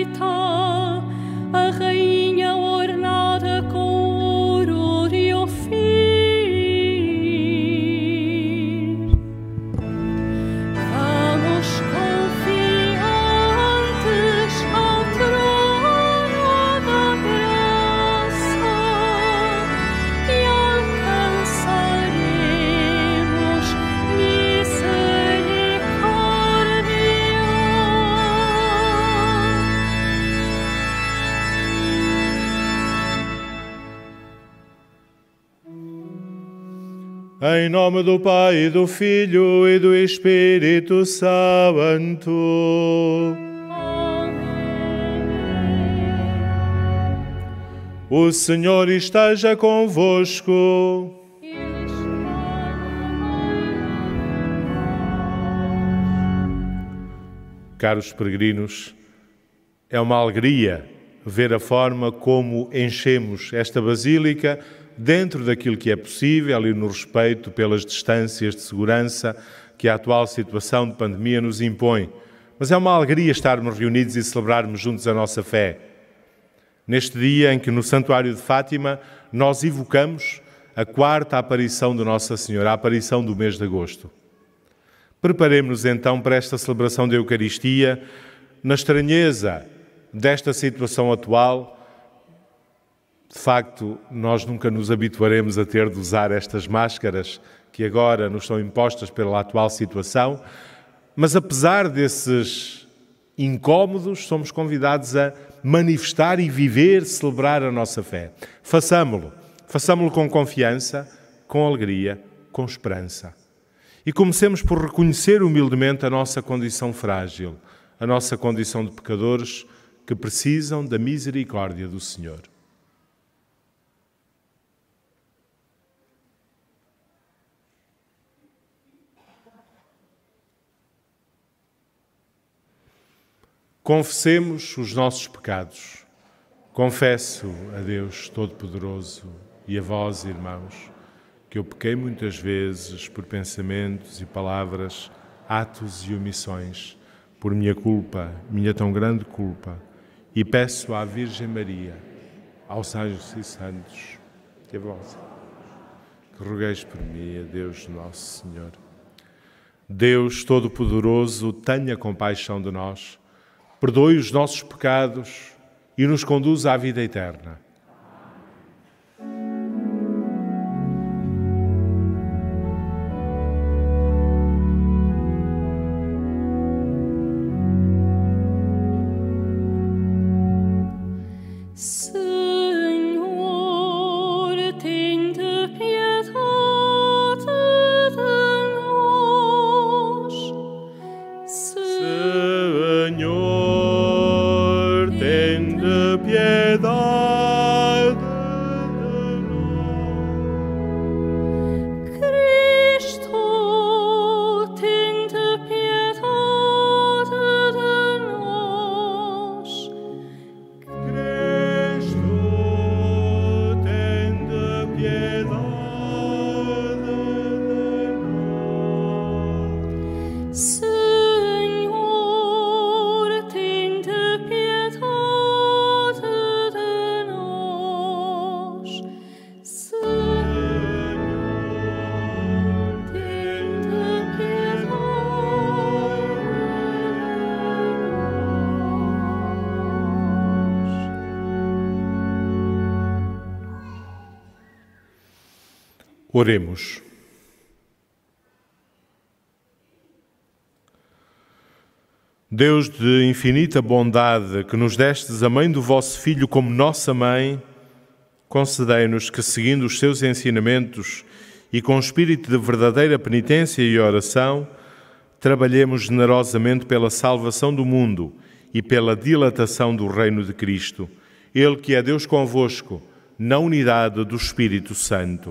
a rainha ornada com ouro de Ofir. Vamos confiantes ao trono da graça e alcançaremos Em nome do Pai, e do Filho e do Espírito Santo. O Senhor esteja convosco. Caros peregrinos, é uma alegria ver a forma como enchemos esta basílica dentro daquilo que é possível e no respeito pelas distâncias de segurança que a atual situação de pandemia nos impõe. Mas é uma alegria estarmos reunidos e celebrarmos juntos a nossa fé. Neste dia em que no Santuário de Fátima nós evocamos a quarta aparição de Nossa Senhora, a aparição do mês de agosto. Preparemos-nos então para esta celebração da Eucaristia na estranheza desta situação atual. De facto, nós nunca nos habituaremos a ter de usar estas máscaras que agora nos são impostas pela atual situação, mas apesar desses incómodos, somos convidados a manifestar e viver, celebrar a nossa fé. Façamo-lo com confiança, com alegria, com esperança. E comecemos por reconhecer humildemente a nossa condição frágil, a nossa condição de pecadores que precisam da misericórdia do Senhor. Confessemos os nossos pecados. Confesso a Deus Todo-Poderoso e a vós, irmãos, que eu pequei muitas vezes por pensamentos e palavras, atos e omissões, por minha culpa, minha tão grande culpa, e peço à Virgem Maria, aos anjos e santos, e a vós, que rogueis por mim, a Deus Nosso Senhor. Deus Todo-Poderoso, tenha compaixão de nós, perdoe os nossos pecados e nos conduza à vida eterna. Oremos. Deus de infinita bondade, que nos destes a mãe do vosso Filho como nossa mãe, concedei-nos que, seguindo os seus ensinamentos e com espírito de verdadeira penitência e oração, trabalhemos generosamente pela salvação do mundo e pela dilatação do reino de Cristo, Ele que é Deus convosco, na unidade do Espírito Santo.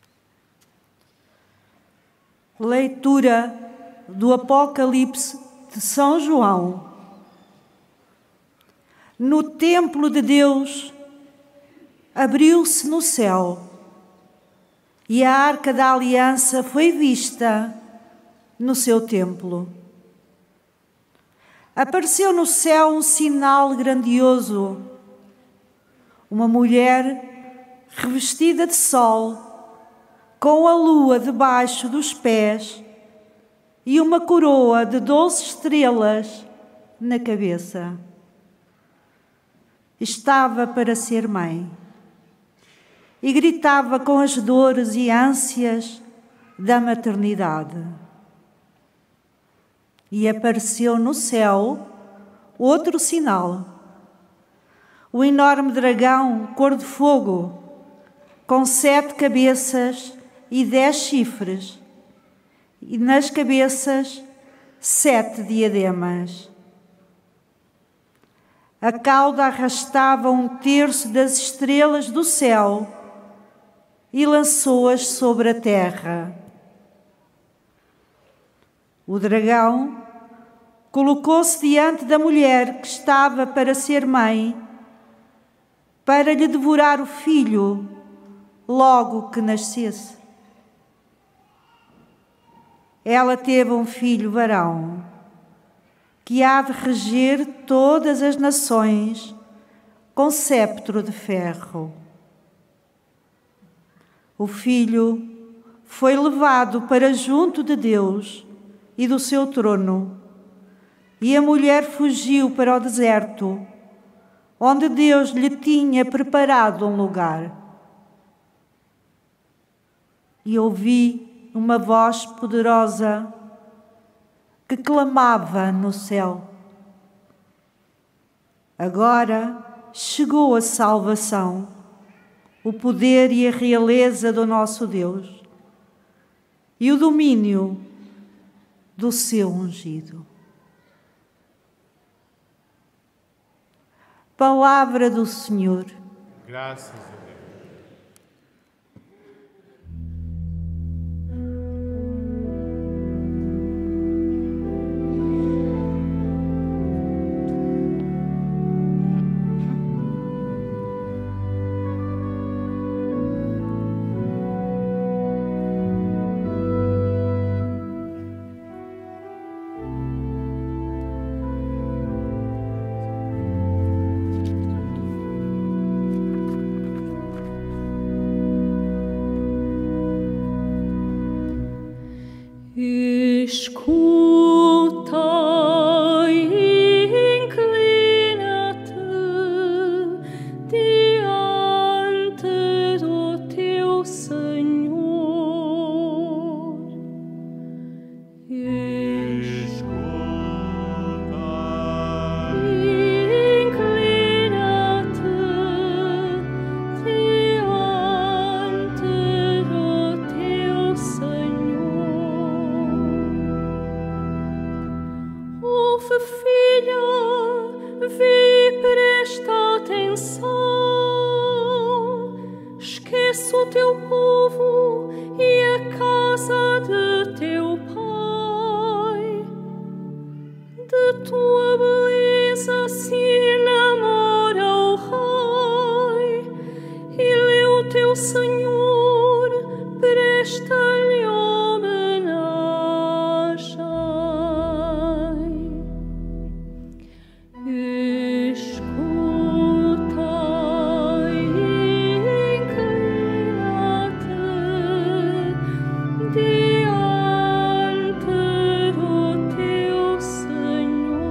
Leitura do Apocalipse de São João. No templo de Deus, abriu-se no céu e a Arca da Aliança foi vista no seu templo. Apareceu no céu um sinal grandioso, uma mulher revestida de sol, com a lua debaixo dos pés e uma coroa de 12 estrelas na cabeça. Estava para ser mãe e gritava com as dores e ânsias da maternidade. E apareceu no céu outro sinal, o enorme dragão cor de fogo, com 7 cabeças e 10 chifres, e nas cabeças 7 diademas. A cauda arrastava 1/3 das estrelas do céu e lançou-as sobre a terra. O dragão colocou-se diante da mulher que estava para ser mãe, para lhe devorar o filho logo que nascesse. Ela teve um filho varão, que há de reger todas as nações com cetro de ferro. O filho foi levado para junto de Deus e do seu trono, e a mulher fugiu para o deserto, onde Deus lhe tinha preparado um lugar. E ouvi uma voz poderosa que clamava no céu: agora chegou a salvação, o poder e a realeza do nosso Deus e o domínio do seu ungido. Palavra do Senhor. Graças a Deus. Escuta e inclina-te diante do teu Senhor. Escuta e inclina-te diante do teu Senhor. Ouve, filha, vi, presta atenção. Esquece o teu povo e a casa de teu pai. De tua beleza se enamora o rei, e lê o teu Senhor, presta-lhe homenagem. Escuta e inclina-te diante do teu Senhor.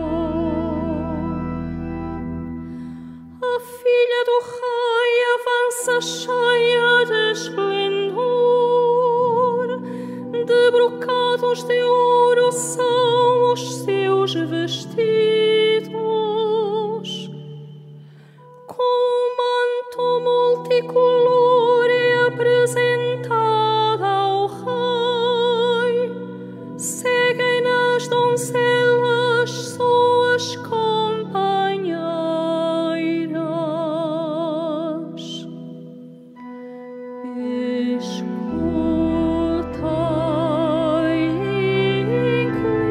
A filha do rei avança cheia de esplendor, de brocados de ouro são os seus vestidos. Com um manto multicolor é apresentada ao rei. Seguem-nas donzelas, suas companheiras. Escuta e inclina-te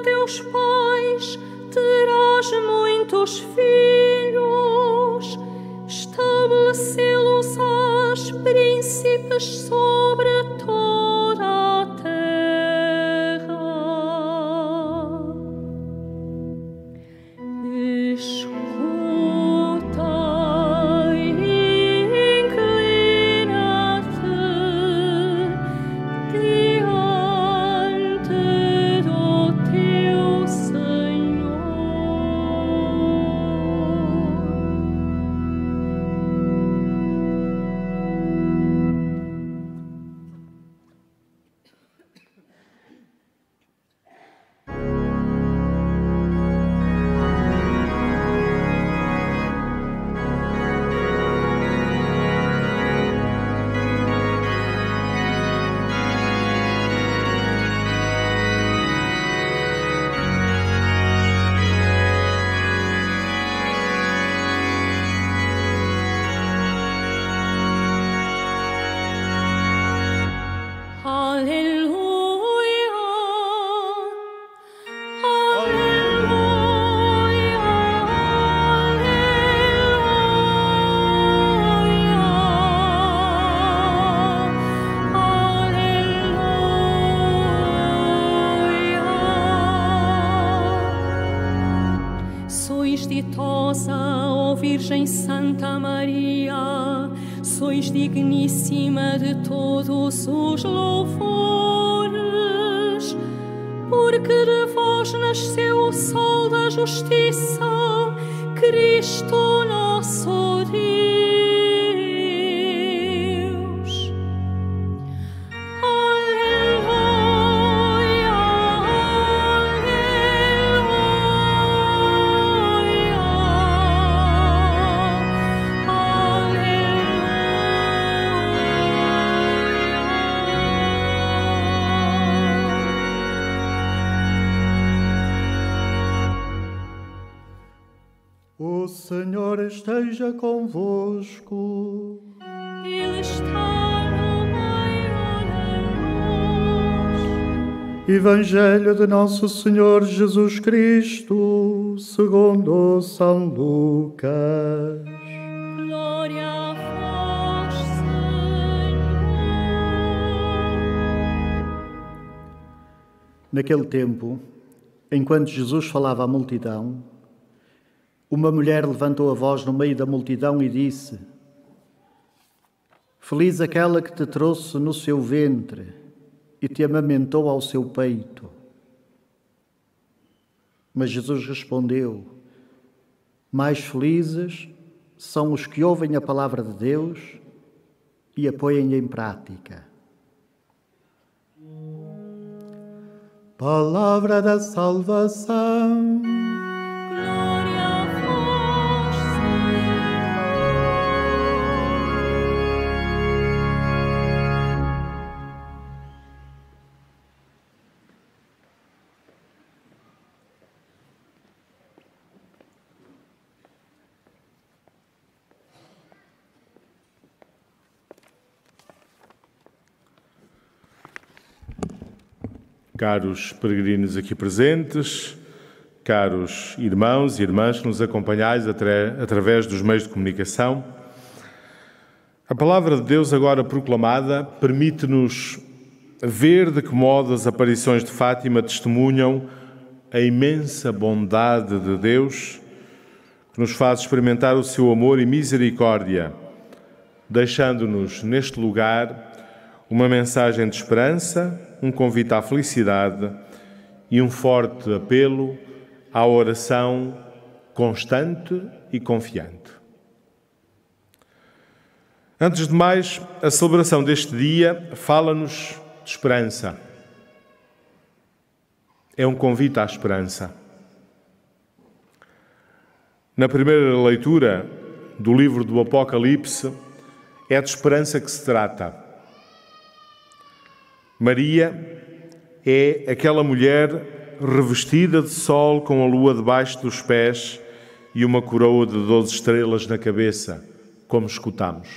teus pais, terás muitos filhos. Estabelecê-los-ás príncipes sobre toda a terra. Escuta e inclina-te diante do teu Senhor. Sois ditosa, ó Virgem Santa Maria, sois digníssima de todos os louvores, porque de vós nasceu o sol da justiça, Cristo nosso Deus. O Senhor esteja convosco. Ele está no meio de nós. Evangelho de Nosso Senhor Jesus Cristo, segundo São Lucas. Glória a vós, Senhor. Naquele tempo, enquanto Jesus falava à multidão, uma mulher levantou a voz no meio da multidão e disse: Feliz aquela que te trouxe no seu ventre e te amamentou ao seu peito. Mas Jesus respondeu: Mais felizes são os que ouvem a palavra de Deus e a põem em prática. Palavra da salvação. Glória a vós, Senhor. Caros peregrinos aqui presentes, caros irmãos e irmãs que nos acompanhais através dos meios de comunicação, a palavra de Deus agora proclamada permite-nos ver de que modo as aparições de Fátima testemunham a imensa bondade de Deus, que nos faz experimentar o seu amor e misericórdia, deixando-nos neste lugar uma mensagem de esperança, um convite à felicidade e um forte apelo à oração constante e confiante. Antes de mais, a celebração deste dia fala-nos de esperança. É um convite à esperança. Na primeira leitura do livro do Apocalipse, é de esperança que se trata. Maria é aquela mulher revestida de sol com a lua debaixo dos pés e uma coroa de 12 estrelas na cabeça, como escutamos.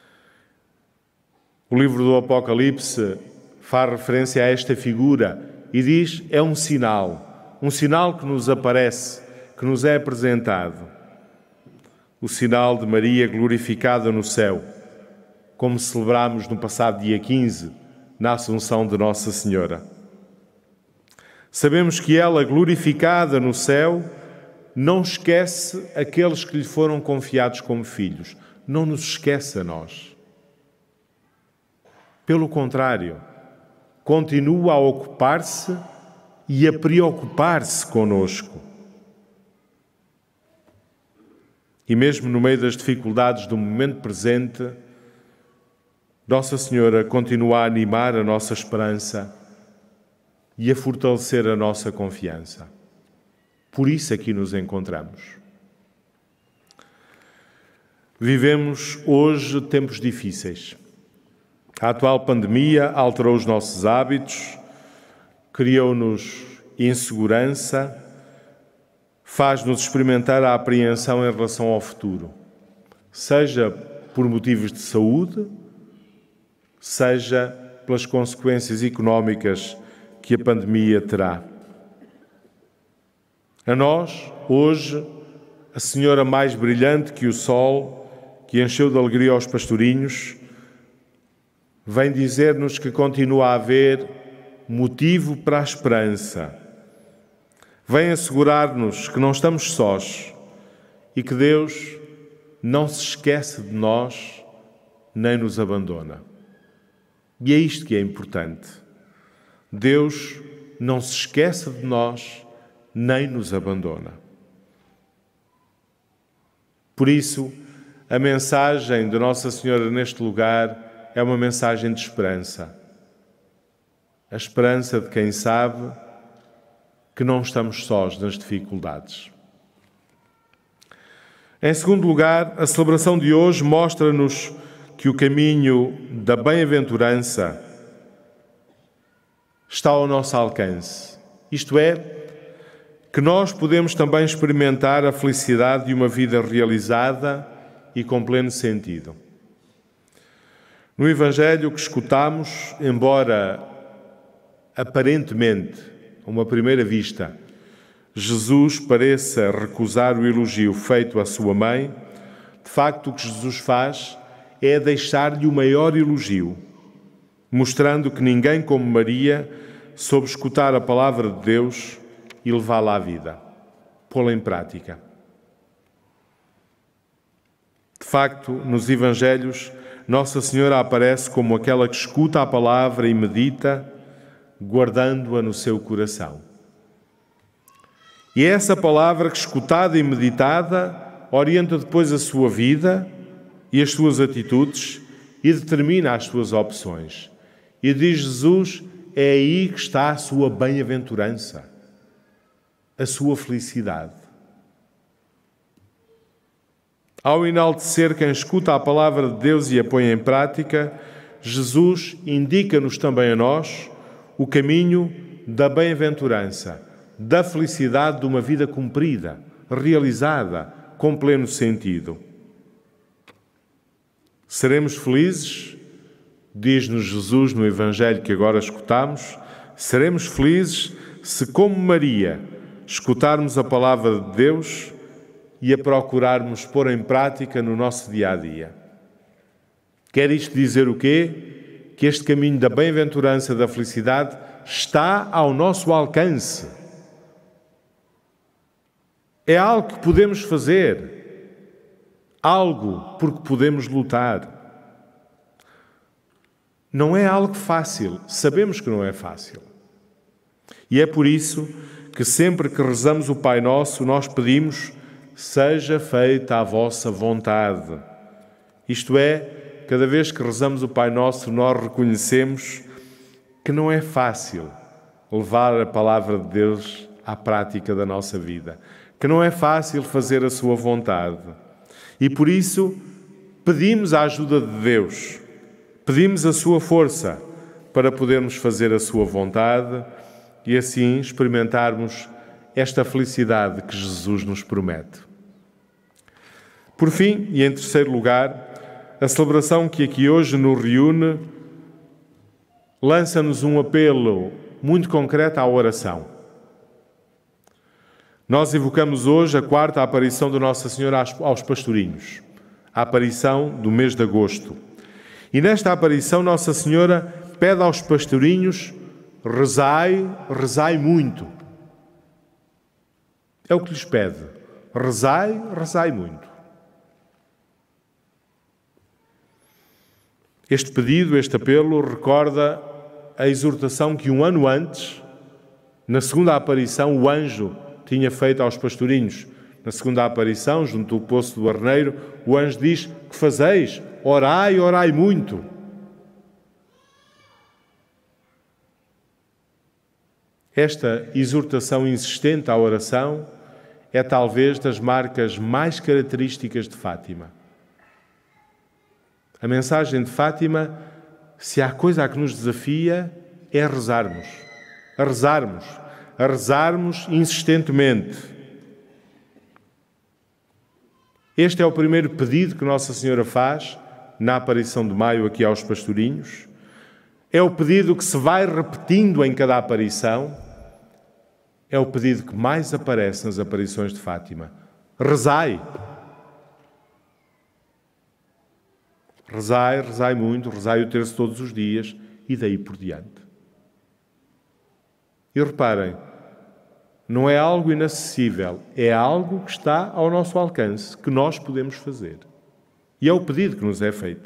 O livro do Apocalipse faz referência a esta figura e diz, é um sinal que nos aparece, que nos é apresentado. O sinal de Maria glorificada no céu, como celebramos no passado dia 15, na Assunção de Nossa Senhora. Sabemos que ela, glorificada no céu, não esquece aqueles que lhe foram confiados como filhos. Não nos esquece a nós. Pelo contrário, continua a ocupar-se e a preocupar-se conosco. E mesmo no meio das dificuldades do momento presente, Nossa Senhora continua a animar a nossa esperança e a fortalecer a nossa confiança. Por isso aqui nos encontramos. Vivemos hoje tempos difíceis. A atual pandemia alterou os nossos hábitos, criou-nos insegurança, faz-nos experimentar a apreensão em relação ao futuro, seja por motivos de saúde, seja pelas consequências económicas que a pandemia terá. A nós, hoje, a Senhora mais brilhante que o sol, que encheu de alegria os pastorinhos, vem dizer-nos que continua a haver motivo para a esperança. Vem assegurar-nos que não estamos sós e que Deus não se esquece de nós nem nos abandona. E é isto que é importante. Deus não se esquece de nós nem nos abandona. Por isso, a mensagem de Nossa Senhora neste lugar é uma mensagem de esperança. A esperança de quem sabe que não estamos sós nas dificuldades. Em segundo lugar, a celebração de hoje mostra-nos que o caminho da bem-aventurança está ao nosso alcance. Isto é, que nós podemos também experimentar a felicidade de uma vida realizada e com pleno sentido. No Evangelho que escutamos, embora aparentemente, a uma primeira vista, Jesus pareça recusar o elogio feito à sua mãe, de facto o que Jesus faz é deixar-lhe o maior elogio, mostrando que ninguém como Maria soube escutar a palavra de Deus e levá-la à vida, pô-la em prática. De facto, nos Evangelhos, Nossa Senhora aparece como aquela que escuta a palavra e medita, guardando-a no seu coração. E é essa palavra que, escutada e meditada, orienta depois a sua vida e as suas atitudes e determina as suas opções. E diz Jesus, é aí que está a sua bem-aventurança, a sua felicidade. Ao enaltecer quem escuta a palavra de Deus e a põe em prática, Jesus indica-nos também a nós o caminho da bem-aventurança, da felicidade de uma vida cumprida, realizada, com pleno sentido. Seremos felizes, diz-nos Jesus no Evangelho que agora escutamos, seremos felizes se, como Maria, escutarmos a palavra de Deus e a procurarmos pôr em prática no nosso dia-a-dia. Quer isto dizer o quê? Que este caminho da bem-aventurança, da felicidade, está ao nosso alcance. É algo que podemos fazer, algo por que podemos lutar. Não é algo fácil, sabemos que não é fácil. E é por isso que sempre que rezamos o Pai Nosso, nós pedimos: seja feita a vossa vontade. Isto é, cada vez que rezamos o Pai Nosso, nós reconhecemos que não é fácil levar a palavra de Deus à prática da nossa vida, que não é fácil fazer a sua vontade. E por isso pedimos a ajuda de Deus, pedimos a sua força para podermos fazer a sua vontade e assim experimentarmos esta felicidade que Jesus nos promete. Por fim, e em terceiro lugar, a celebração que aqui hoje nos reúne lança-nos um apelo muito concreta à oração. Nós evocamos hoje a quarta aparição de Nossa Senhora aos pastorinhos, a aparição do mês de agosto. E nesta aparição Nossa Senhora pede aos pastorinhos: rezai, rezai muito. É o que lhes pede. Rezai, rezai muito. Este pedido, este apelo, recorda a exortação que um ano antes, na segunda aparição, o anjo tinha feito aos pastorinhos. Na segunda aparição, junto ao poço do Arneiro, o anjo diz: que fazeis? Orai, orai muito. Esta exortação insistente à oração é talvez das marcas mais características de Fátima. A mensagem de Fátima, se há coisa a que nos desafia, é rezarmos. A rezarmos insistentemente. Este é o primeiro pedido que Nossa Senhora faz na aparição de maio aqui aos pastorinhos. É o pedido que se vai repetindo em cada aparição. É o pedido que mais aparece nas aparições de Fátima. Rezai. Rezai, rezai muito, rezai o terço todos os dias e daí por diante. E reparem, não é algo inacessível, é algo que está ao nosso alcance, que nós podemos fazer. E é o pedido que nos é feito.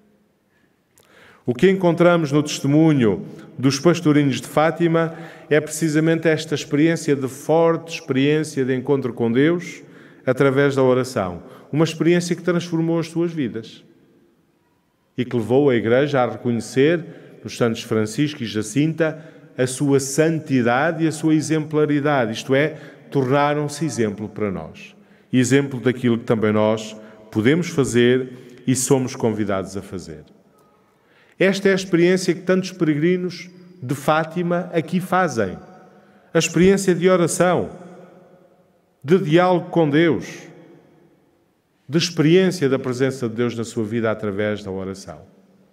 O que encontramos no testemunho dos pastorinhos de Fátima é precisamente esta experiência de forte experiência de encontro com Deus através da oração. Uma experiência que transformou as suas vidas e que levou a Igreja a reconhecer nos santos Francisco e Jacinta a sua santidade e a sua exemplaridade, isto é, tornaram-se exemplo para nós. Exemplo daquilo que também nós podemos fazer e somos convidados a fazer. Esta é a experiência que tantos peregrinos de Fátima aqui fazem. A experiência de oração, de diálogo com Deus, de experiência da presença de Deus na sua vida através da oração.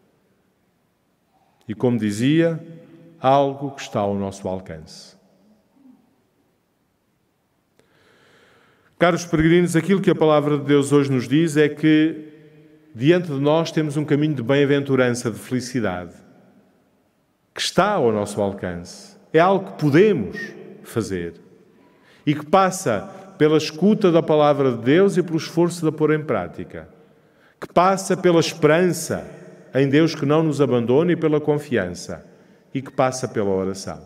E como dizia, algo que está ao nosso alcance. Caros peregrinos, aquilo que a palavra de Deus hoje nos diz é que diante de nós temos um caminho de bem-aventurança, de felicidade, que está ao nosso alcance. É algo que podemos fazer e que passa pela escuta da palavra de Deus e pelo esforço de a pôr em prática, que passa pela esperança em Deus que não nos abandona e pela confiança, e que passa pela oração.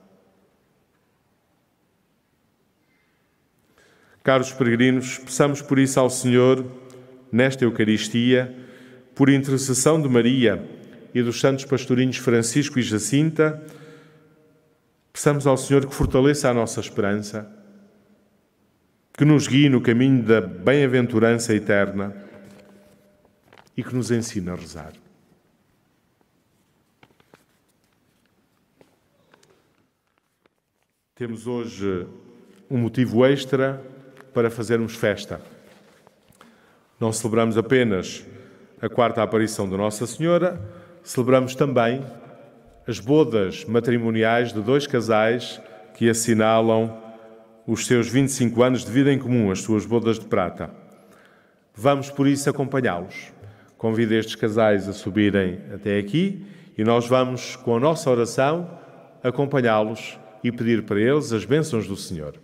Caros peregrinos, peçamos por isso ao Senhor, nesta Eucaristia, por intercessão de Maria e dos santos pastorinhos Francisco e Jacinta, peçamos ao Senhor que fortaleça a nossa esperança, que nos guie no caminho da bem-aventurança eterna e que nos ensine a rezar. Temos hoje um motivo extra para fazermos festa. Não celebramos apenas a quarta aparição de Nossa Senhora, celebramos também as bodas matrimoniais de dois casais que assinalam os seus 25 anos de vida em comum, as suas bodas de prata. Vamos, por isso, acompanhá-los. Convido estes casais a subirem até aqui e nós vamos, com a nossa oração, acompanhá-los e pedir para eles as bênçãos do Senhor.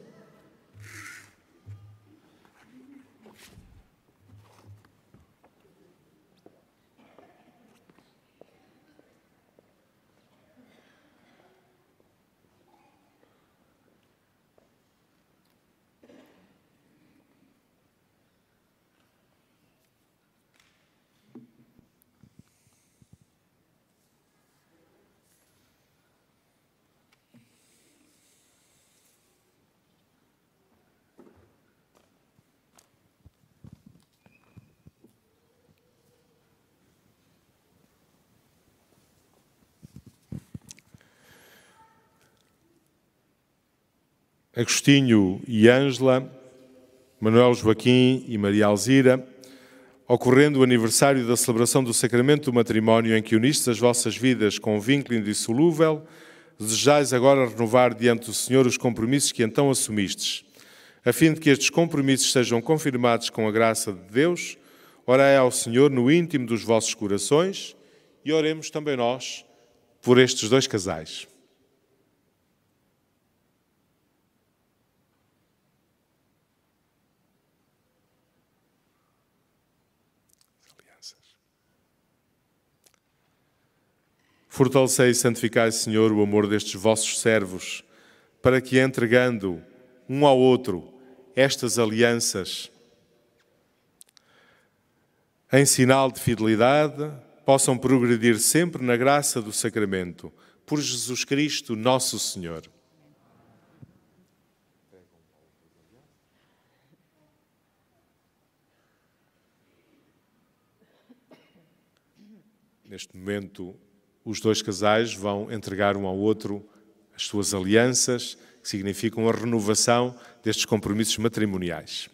Agostinho e Ângela, Manuel Joaquim e Maria Alzira, ocorrendo o aniversário da celebração do sacramento do matrimónio em que unistes as vossas vidas com um vínculo indissolúvel, desejais agora renovar diante do Senhor os compromissos que então assumistes, a fim de que estes compromissos sejam confirmados com a graça de Deus, orai ao Senhor no íntimo dos vossos corações e oremos também nós por estes dois casais. Fortalecei e santificai, Senhor, o amor destes vossos servos, para que, entregando um ao outro estas alianças, em sinal de fidelidade, possam progredir sempre na graça do sacramento, por Jesus Cristo, nosso Senhor. Neste momento, os dois casais vão entregar um ao outro as suas alianças, que significam a renovação destes compromissos matrimoniais.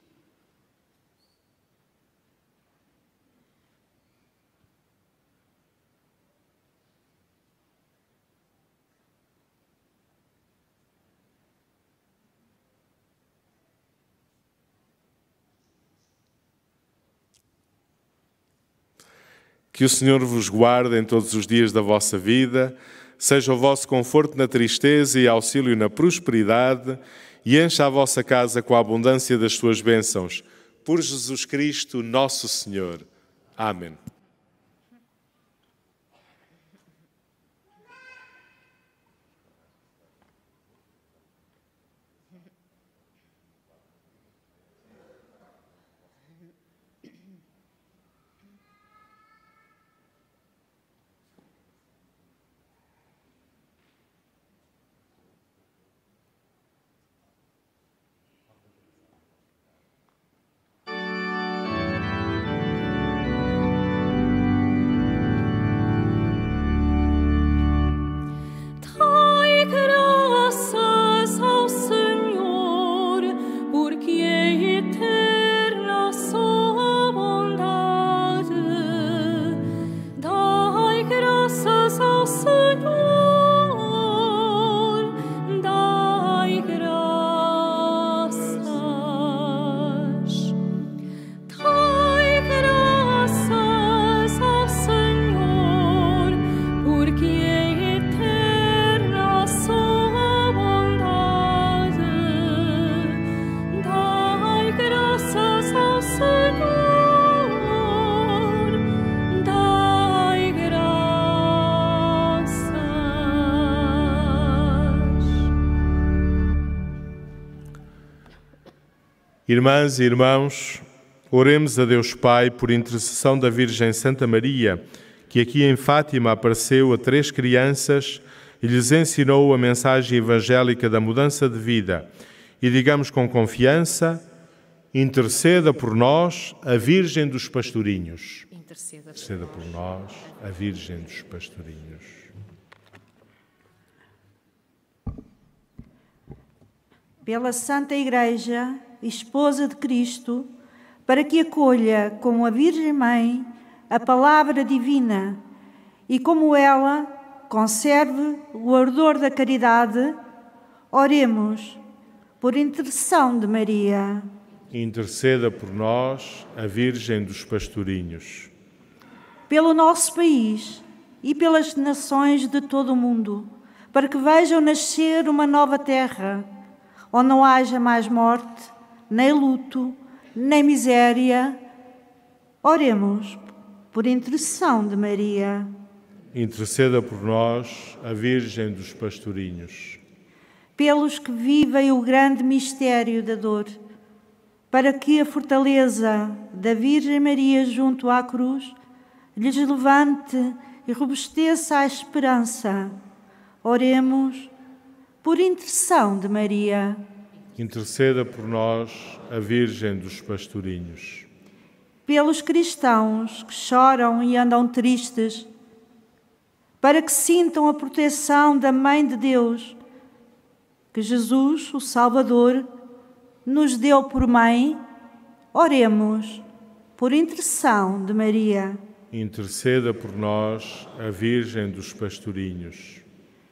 Que o Senhor vos guarde em todos os dias da vossa vida, seja o vosso conforto na tristeza e auxílio na prosperidade, e encha a vossa casa com a abundância das suas bênçãos. Por Jesus Cristo, nosso Senhor. Amém. Irmãs e irmãos, oremos a Deus Pai por intercessão da Virgem Santa Maria, que aqui em Fátima apareceu a 3 crianças e lhes ensinou a mensagem evangélica da mudança de vida. E digamos com confiança: interceda por nós, a Virgem dos Pastorinhos. Interceda por nós, a Virgem dos Pastorinhos. Pela Santa Igreja, esposa de Cristo, para que acolha como a Virgem Mãe a palavra divina e como ela conserve o ardor da caridade, oremos por intercessão de Maria. Interceda por nós, a Virgem dos Pastorinhos. Pelo nosso país e pelas nações de todo o mundo, para que vejam nascer uma nova terra, onde não haja mais morte, nem luto, nem miséria. Oremos por intercessão de Maria. Interceda por nós, a Virgem dos Pastorinhos. Pelos que vivem o grande mistério da dor, para que a fortaleza da Virgem Maria junto à cruz lhes levante e robusteça a esperança. Oremos por intercessão de Maria. Interceda por nós, a Virgem dos Pastorinhos. Pelos cristãos que choram e andam tristes, para que sintam a proteção da Mãe de Deus, que Jesus, o Salvador, nos deu por mãe, oremos por intercessão de Maria. Interceda por nós, a Virgem dos Pastorinhos.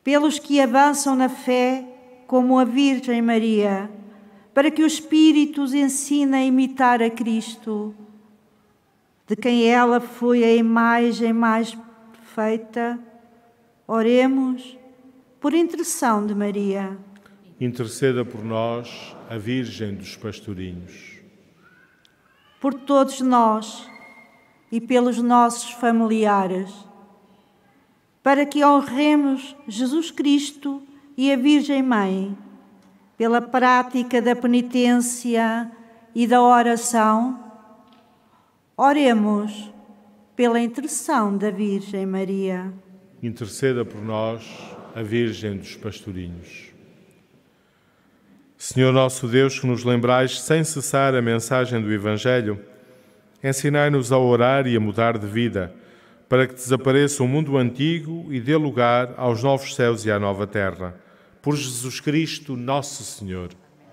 pelos que avançam na fé como a Virgem Maria, para que o Espírito os ensine a imitar a Cristo, de quem ela foi a imagem mais perfeita. Oremos por intercessão de Maria. Interceda por nós, a Virgem dos Pastorinhos. Por todos nós e pelos nossos familiares, para que honremos Jesus Cristo e a Virgem Mãe, pela prática da penitência e da oração. Oremos pela intercessão da Virgem Maria. Interceda por nós, a Virgem dos Pastorinhos. Senhor nosso Deus, que nos lembrais sem cessar a mensagem do Evangelho, ensinai-nos a orar e a mudar de vida, para que desapareça o mundo antigo e dê lugar aos novos céus e à nova terra. Por Jesus Cristo, nosso Senhor.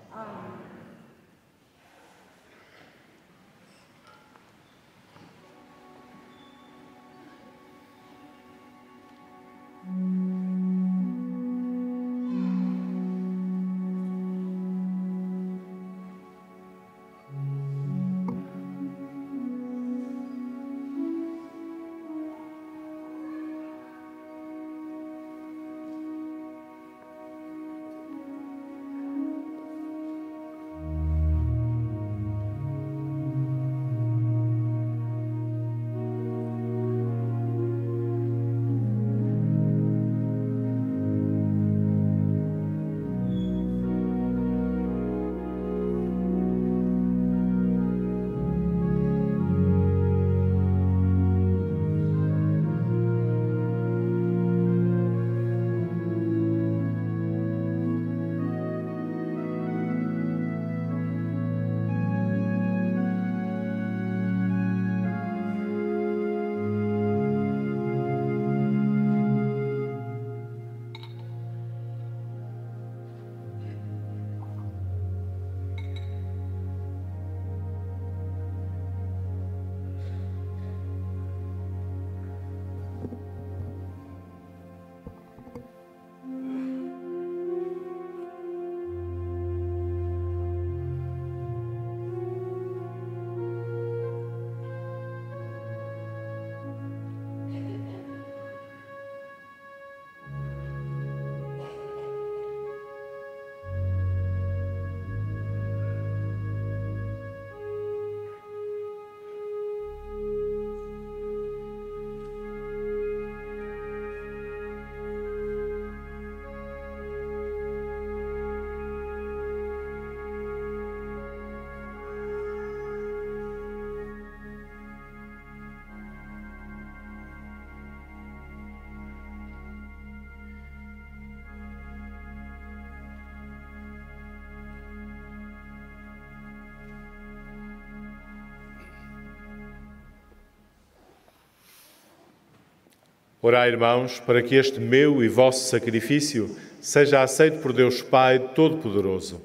Orai, irmãos, para que este meu e vosso sacrifício seja aceito por Deus Pai Todo-Poderoso.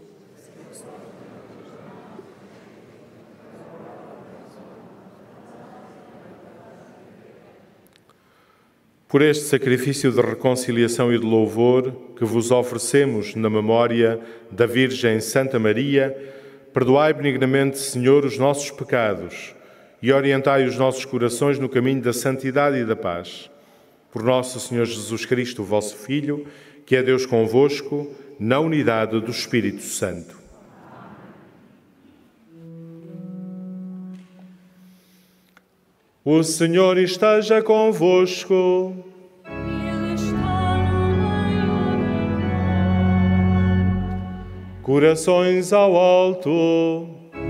Por este sacrifício de reconciliação e de louvor que vos oferecemos na memória da Virgem Santa Maria, perdoai benignamente, Senhor, os nossos pecados e orientai os nossos corações no caminho da santidade e da paz. Por nosso Senhor Jesus Cristo, vosso Filho, que é Deus convosco, na unidade do Espírito Santo. O Senhor esteja convosco. Ele está no meio. Corações ao alto.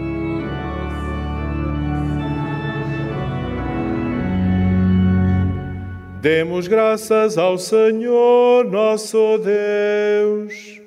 Demos graças ao Senhor nosso Deus.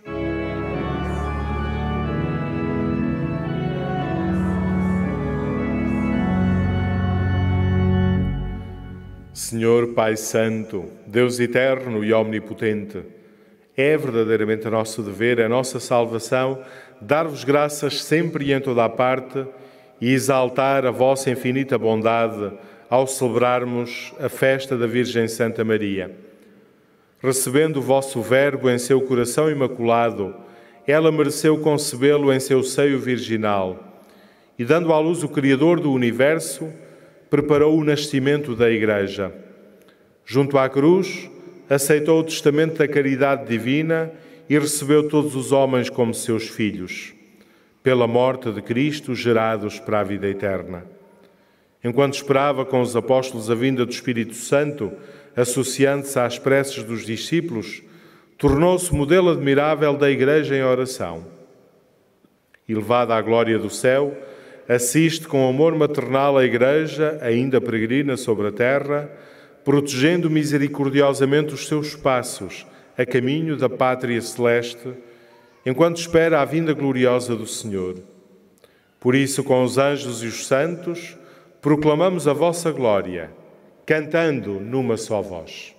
Senhor Pai Santo, Deus eterno e omnipotente, é verdadeiramente nosso dever, a nossa salvação, dar-vos graças sempre e em toda a parte e exaltar a vossa infinita bondade ao celebrarmos a festa da Virgem Santa Maria. Recebendo o vosso Verbo em seu coração imaculado, ela mereceu concebê-lo em seu seio virginal e, dando à luz o Criador do Universo, preparou o nascimento da Igreja. Junto à cruz, aceitou o testamento da caridade divina e recebeu todos os homens como seus filhos, pela morte de Cristo, gerados para a vida eterna. Enquanto esperava com os apóstolos a vinda do Espírito Santo, associando-se às preces dos discípulos, tornou-se modelo admirável da Igreja em oração. Elevada à glória do céu, assiste com amor maternal a Igreja, ainda peregrina sobre a terra, protegendo misericordiosamente os seus passos a caminho da pátria celeste, enquanto espera a vinda gloriosa do Senhor. Por isso, com os anjos e os santos, proclamamos a vossa glória, cantando numa só voz.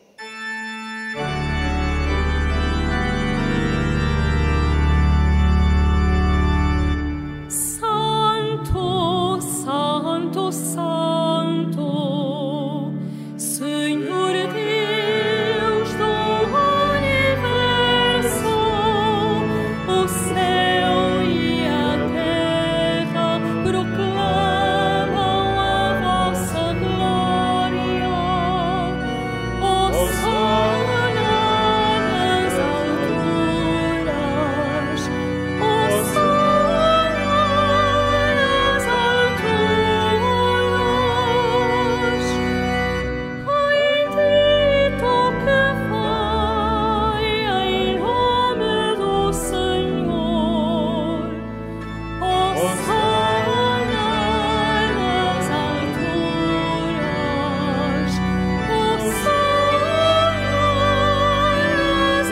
Santo, Santo, Santo, Senhor Deus do universo, o céu e a terra proclamam a vossa glória. Hosana nas alturas, hosana nas alturas. Bendito que vai em nome do Senhor. Hosana nas alturas, hosana nas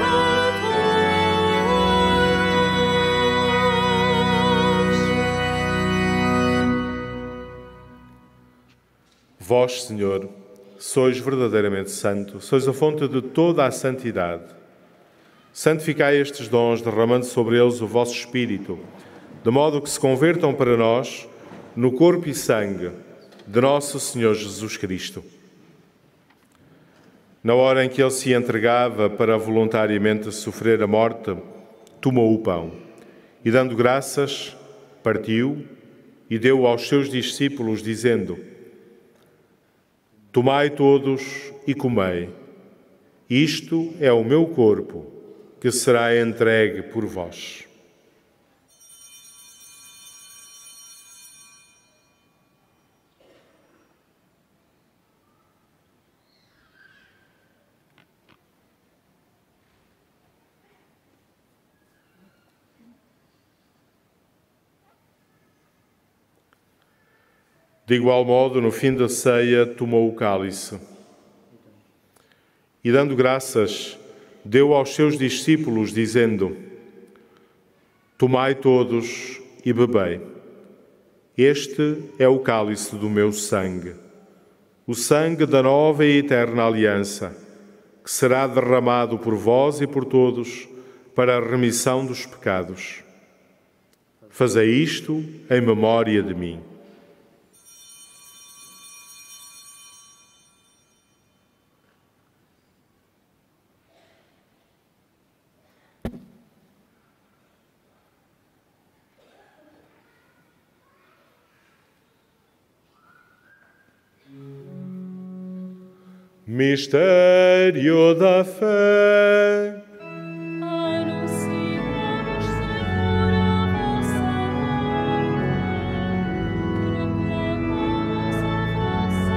alturas. Vós, Senhor, sois verdadeiramente santo, sois a fonte de toda a santidade. Santificai estes dons, derramando sobre eles o vosso Espírito, de modo que se convertam para nós no corpo e sangue de nosso Senhor Jesus Cristo. Na hora em que ele se entregava para voluntariamente sofrer a morte, tomou o pão e, dando graças, partiu e deu aos seus discípulos, dizendo: Tomai todos e comei. Isto é o meu corpo, que será entregue por vós. De igual modo, no fim da ceia, tomou o cálice e, dando graças, deu aos seus discípulos, dizendo: Tomai todos e bebei. Este é o cálice do meu sangue, o sangue da nova e eterna aliança, que será derramado por vós e por todos para a remissão dos pecados. Fazei isto em memória de mim. Mistério da fé. Anunciamos, Senhor, a vossa proclamamos a vossa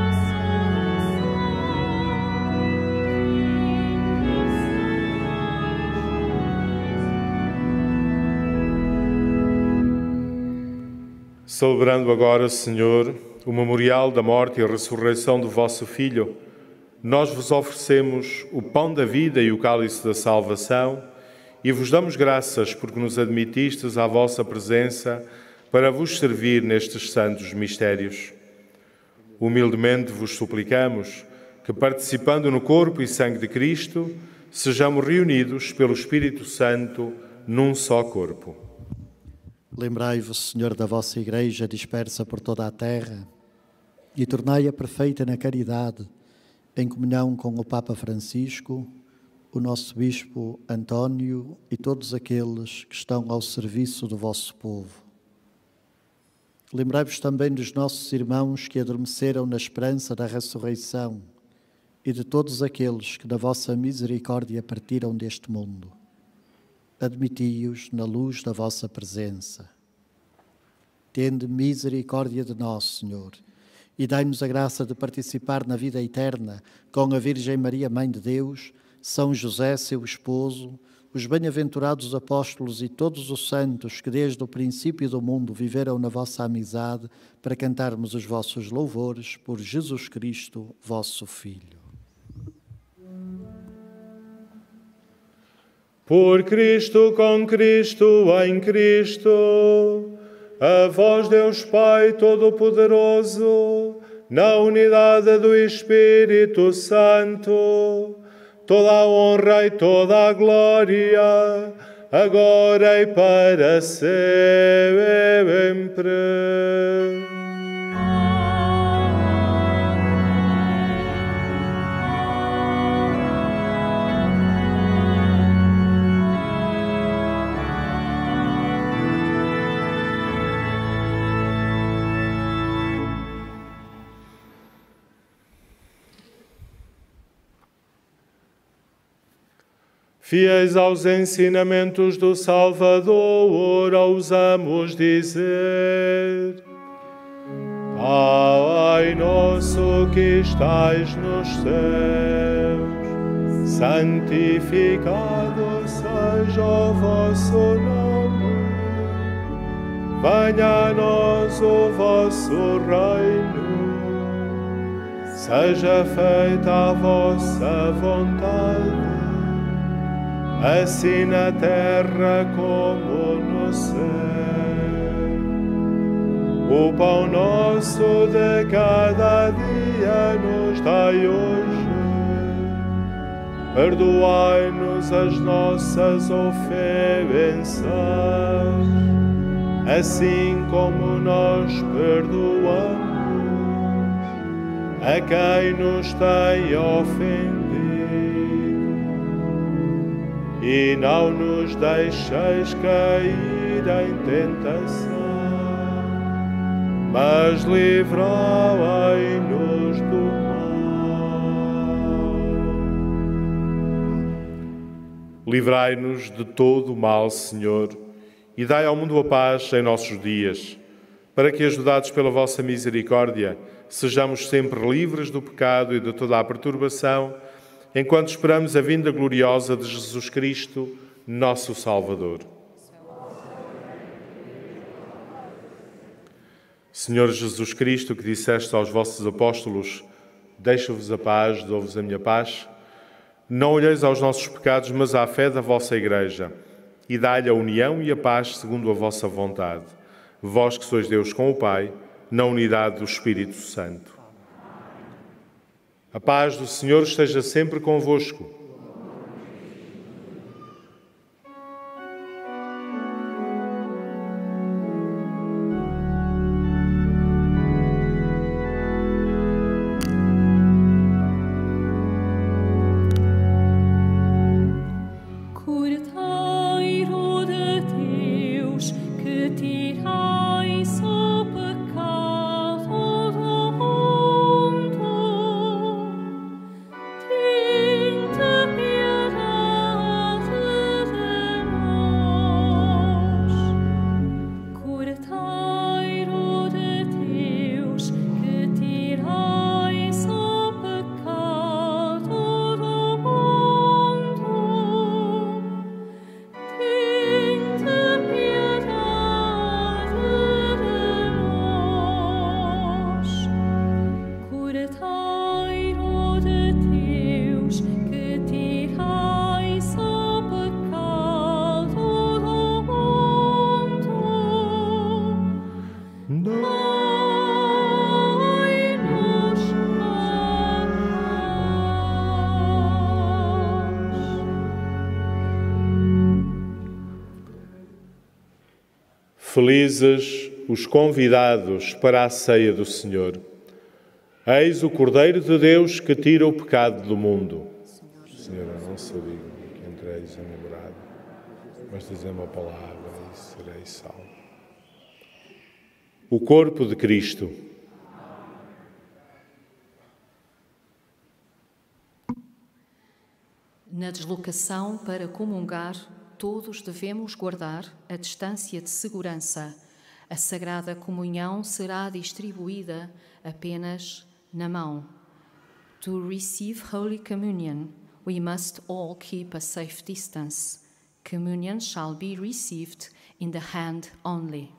ressurreição. Celebrando agora, Senhor, o memorial da morte e a ressurreição do vosso Filho, nós vos oferecemos o pão da vida e o cálice da salvação e vos damos graças porque nos admitistes à vossa presença para vos servir nestes santos mistérios. Humildemente vos suplicamos que, participando no corpo e sangue de Cristo, sejamos reunidos pelo Espírito Santo num só corpo. Lembrai-vos, Senhor, da vossa Igreja dispersa por toda a terra e tornai-a perfeita na caridade, em comunhão com o Papa Francisco, o nosso Bispo António e todos aqueles que estão ao serviço do vosso povo. Lembrai-vos também dos nossos irmãos que adormeceram na esperança da ressurreição e de todos aqueles que, na vossa misericórdia, partiram deste mundo. Admiti-os na luz da vossa presença. Tende misericórdia de nós, Senhor, e dai-nos a graça de participar na vida eterna com a Virgem Maria, Mãe de Deus, São José, seu esposo, os bem-aventurados apóstolos e todos os santos que desde o princípio do mundo viveram na vossa amizade, para cantarmos os vossos louvores por Jesus Cristo, vosso Filho. Por Cristo, com Cristo, em Cristo, a vós, Deus Pai Todo-Poderoso, na unidade do Espírito Santo, toda a honra e toda a glória, agora e para sempre. Fiéis aos ensinamentos do Salvador, ousamos dizer: Pai nosso que estais nos céus, santificado seja o vosso nome. Venha a nós o vosso reino. Seja feita a vossa vontade, assim na terra como no céu. O pão nosso de cada dia nos dai hoje. Perdoai-nos as nossas ofensas, assim como nós perdoamos a quem nos tem ofendido. E não nos deixeis cair em tentação, mas livrai-nos do mal. Livrai-nos de todo o mal, Senhor, e dai ao mundo a paz em nossos dias, para que, ajudados pela vossa misericórdia, sejamos sempre livres do pecado e de toda a perturbação, enquanto esperamos a vinda gloriosa de Jesus Cristo, nosso Salvador. Senhor Jesus Cristo, que disseste aos vossos apóstolos: deixo-vos a paz, dou-vos a minha paz, não olheis aos nossos pecados, mas à fé da vossa Igreja, e dai-lhe a união e a paz segundo a vossa vontade. Vós que sois Deus com o Pai, na unidade do Espírito Santo. A paz do Senhor esteja sempre convosco. Cordeiro de Deus, que tirais o pecado do mundo, tende piedade de nós. Cordeiro de Deus, que tirais o pecado do mundo, tende piedade de nós. Cordeiro de Deus, que tirais o pecado do mundo, dai-nos a paz. Felizes os convidados para a ceia do Senhor. Eis o Cordeiro de Deus que tira o pecado do mundo. Senhor, eu não sou digno que entreis a minha morada, mas dizei uma palavra e serei salvo. O corpo de Cristo. Na deslocação para comungar, todos devemos guardar a distância de segurança. A Sagrada Comunhão será distribuída apenas na mão. To receive Holy Communion, we must all keep a safe distance. Communion shall be received in the hand only.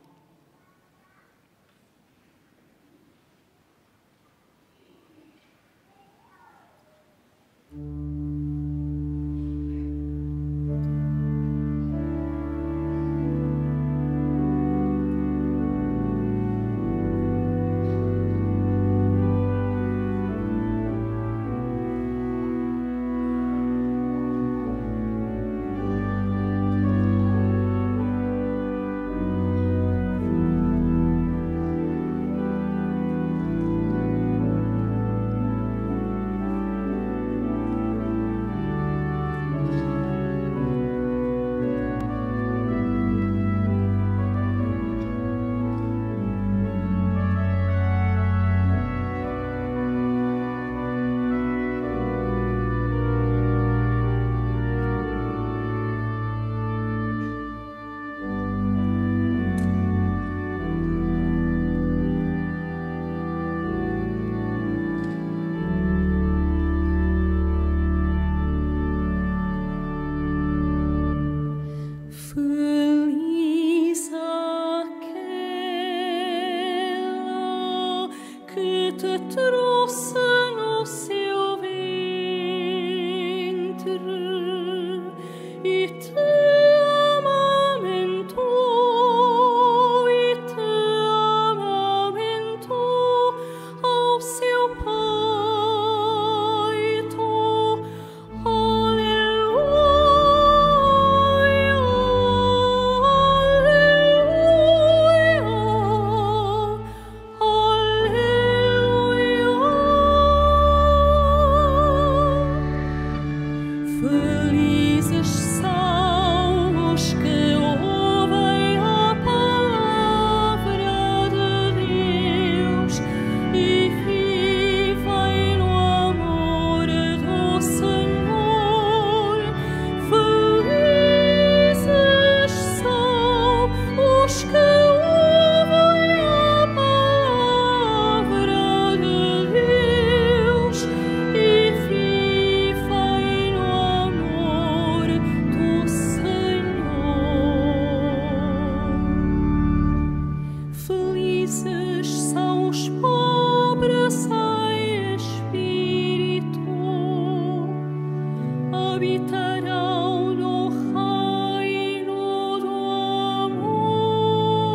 habitarão no reino do amor.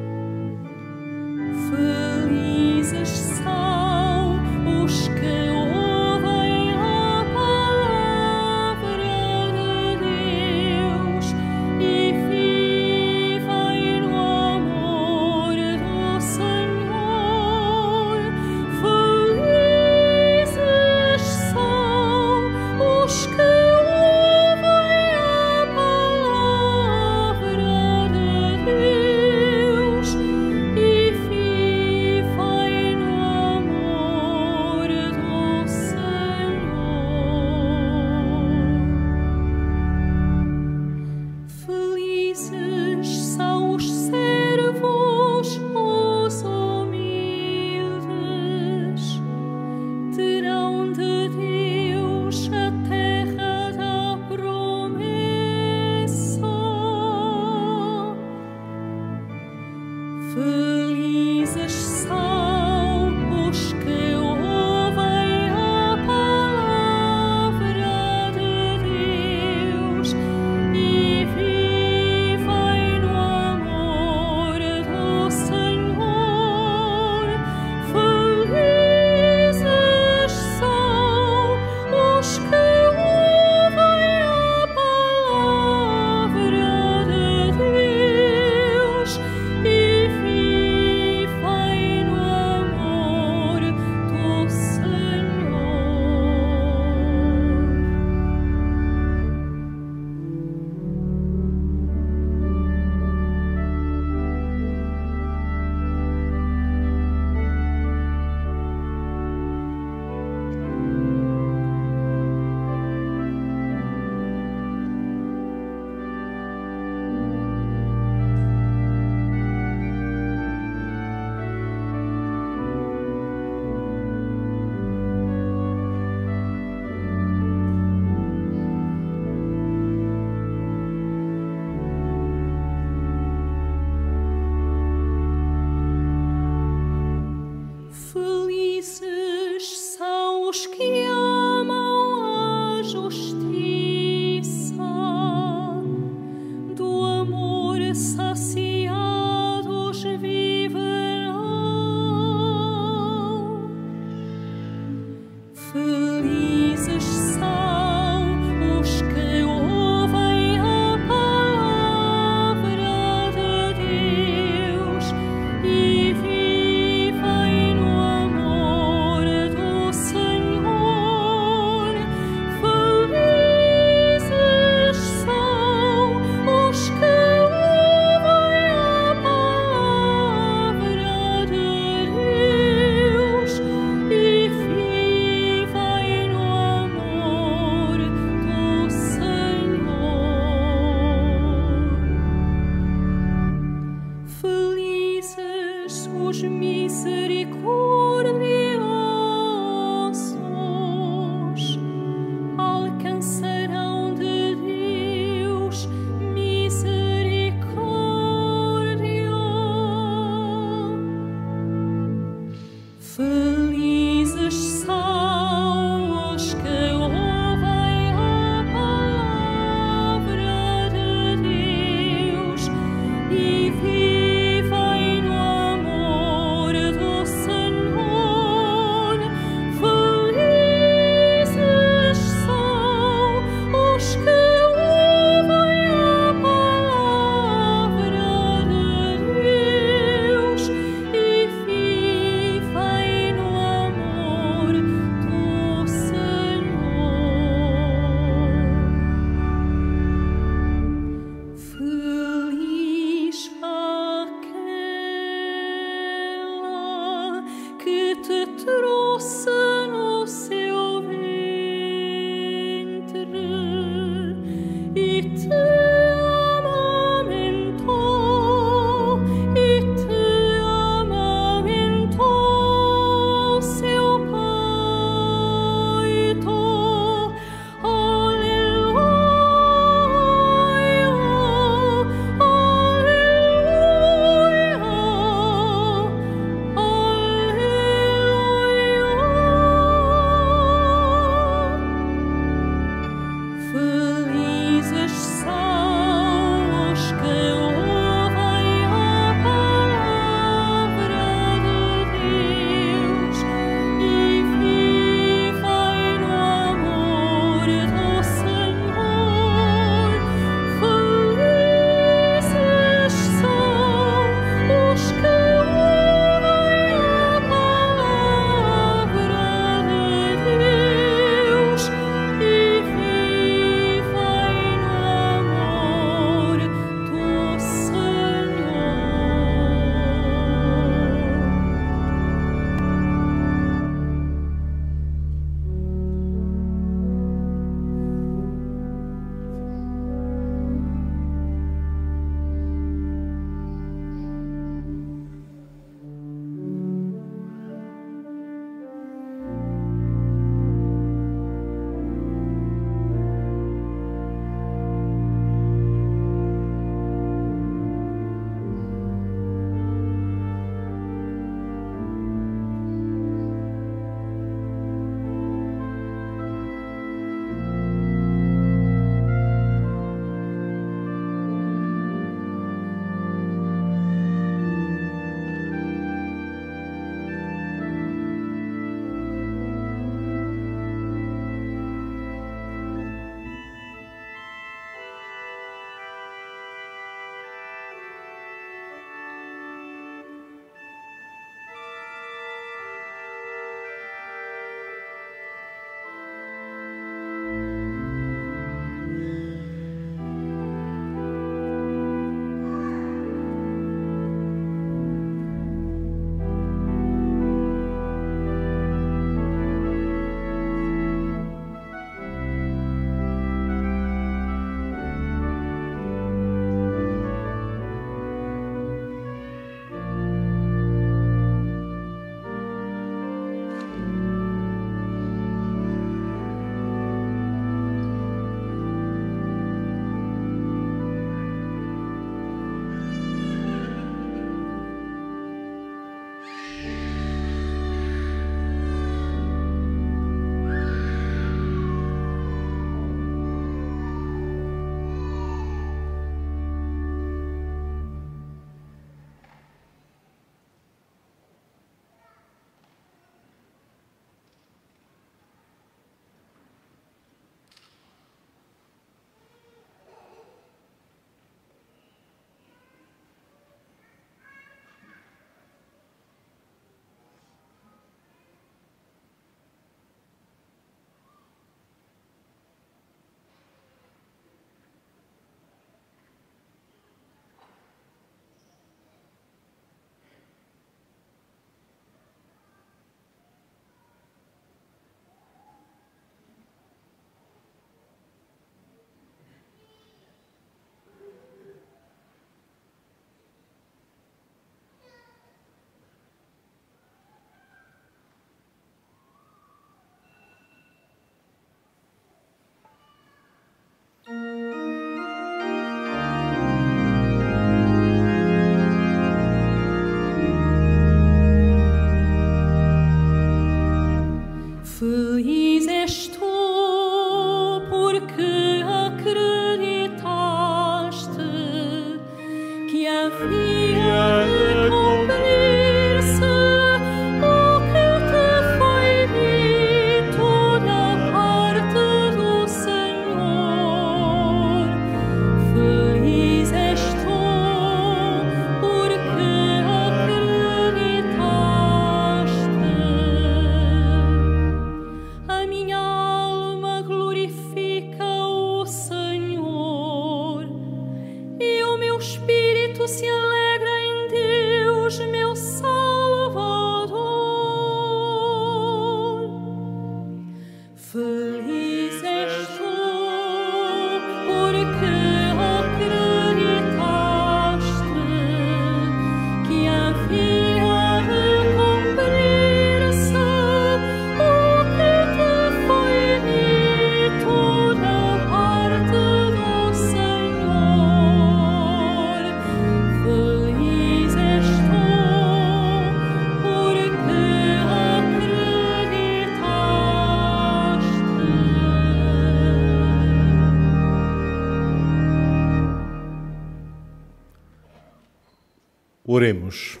Oremos.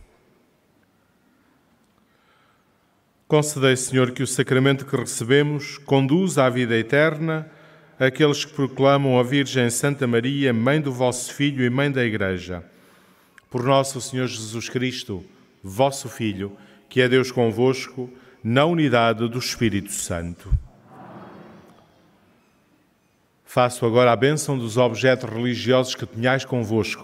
Concedei, Senhor, que o sacramento que recebemos conduza à vida eterna aqueles que proclamam a Virgem Santa Maria, Mãe do vosso Filho e Mãe da Igreja. Por nosso Senhor Jesus Cristo, vosso Filho, que é Deus convosco, na unidade do Espírito Santo. Faço agora a bênção dos objetos religiosos que tenhais convosco.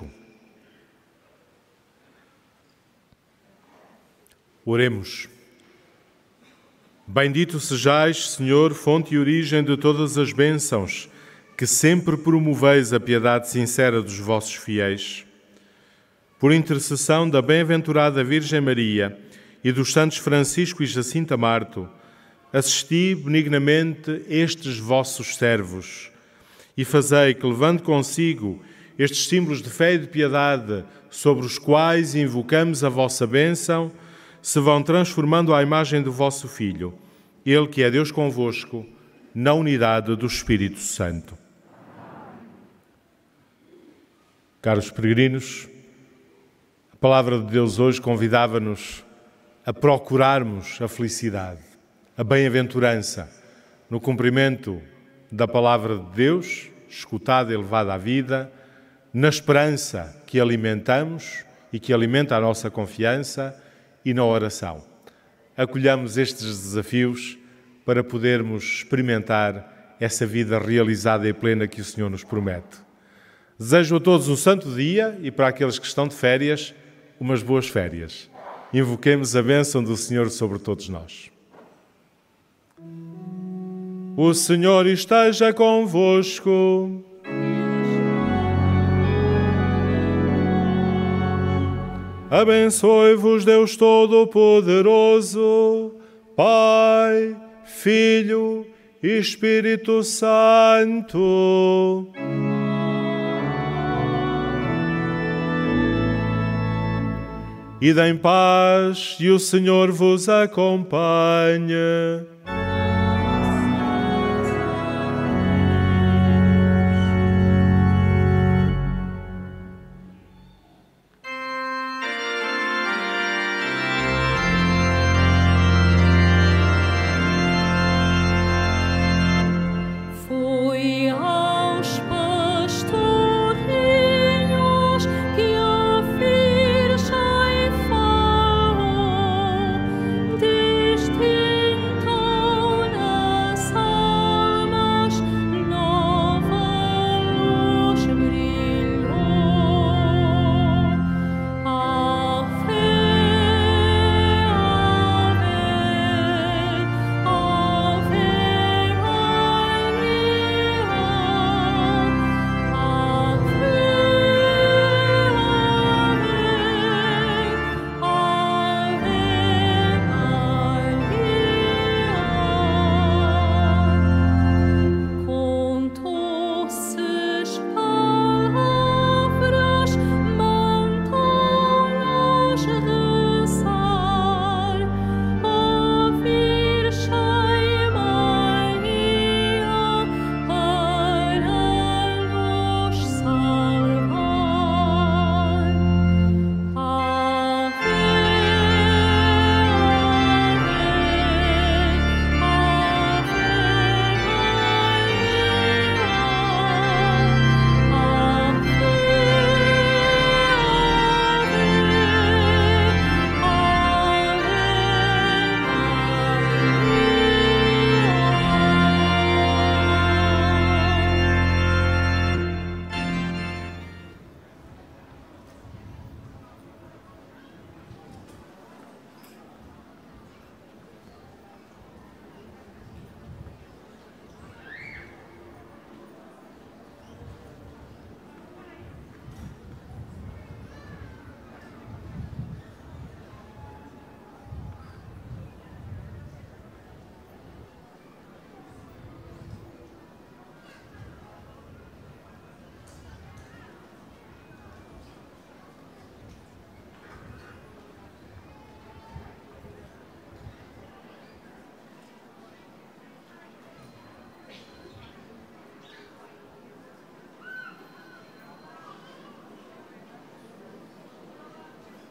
Oremos. Bendito sejais, Senhor, fonte e origem de todas as bênçãos, que sempre promoveis a piedade sincera dos vossos fiéis. Por intercessão da bem-aventurada Virgem Maria e dos santos Francisco e Jacinta Marto, assisti benignamente estes vossos servos e fazei que, levando consigo estes símbolos de fé e de piedade sobre os quais invocamos a vossa bênção, se vão transformando à imagem do vosso Filho, Ele que é Deus convosco, na unidade do Espírito Santo. Caros peregrinos, a palavra de Deus hoje convidava-nos a procurarmos a felicidade, a bem-aventurança, no cumprimento da palavra de Deus, escutada e levada à vida, na esperança que alimentamos e que alimenta a nossa confiança, e na oração. Acolhamos estes desafios para podermos experimentar essa vida realizada e plena que o Senhor nos promete. Desejo a todos um santo dia e para aqueles que estão de férias, umas boas férias. Invoquemos a bênção do Senhor sobre todos nós. O Senhor esteja convosco. Abençoe-vos Deus Todo-Poderoso, Pai, Filho e Espírito Santo. Ide em paz e o Senhor vos acompanhe.